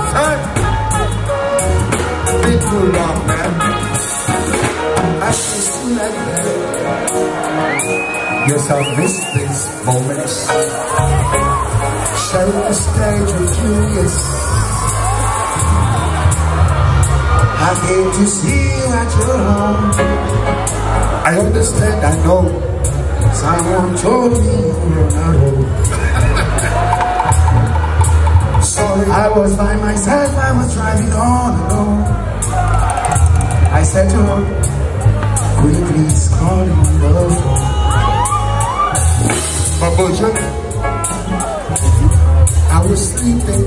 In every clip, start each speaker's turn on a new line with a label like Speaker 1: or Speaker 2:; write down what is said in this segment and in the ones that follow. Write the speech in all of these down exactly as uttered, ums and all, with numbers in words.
Speaker 1: Hey! Been too long, man. I miss you like that. Yes, I miss these moments. Sharing the stage with you, yes. I came to see you at your home. I understand, I know. Someone told me you were not home. Sorry, I was by myself, I was driving on alone. I said to her, could you please call me on the phone? But Bojo, I was sleeping.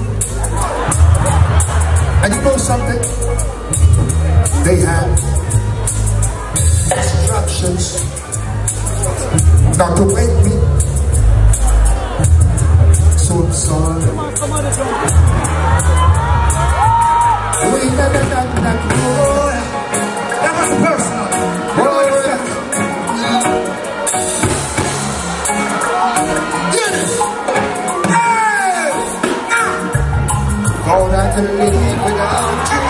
Speaker 1: And you know something? They have instructions not to wake me. So I'm sorry. We never got that boy. That was personal. Boy, get it. Hey! Now! All I can live without you.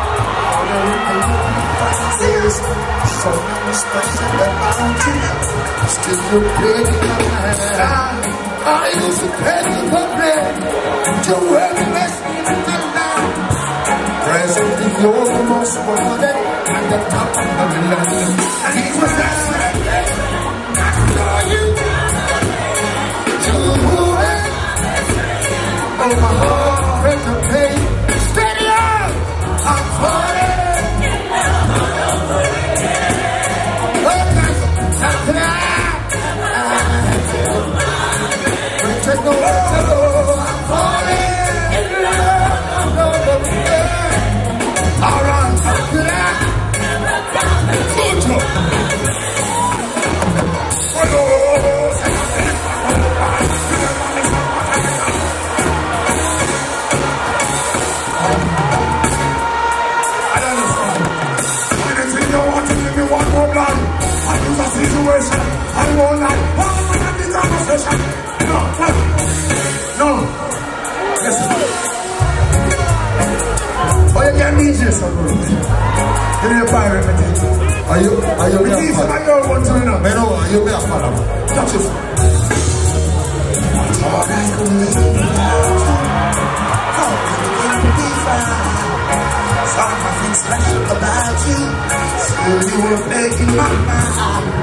Speaker 1: So many special about you. Still you're pretty in my mind. I used to pay you for bread. You were the best in my life. Presently you're the most wanted at the top of the line. And it was that same day I saw you. You were oh my heart break the pain. Steady up! I'm falling. Situation, I won't lie. Oh, I'm in this conversation. No, no, no. Listen. Oh, you can't need this, bro. Give me a pirate, man. Are you, are you me a father? I don't want to know. Man, no, are you me a father? Touch it. All I could live without you. How could it be fine? Something special about you. Still you were making my mind.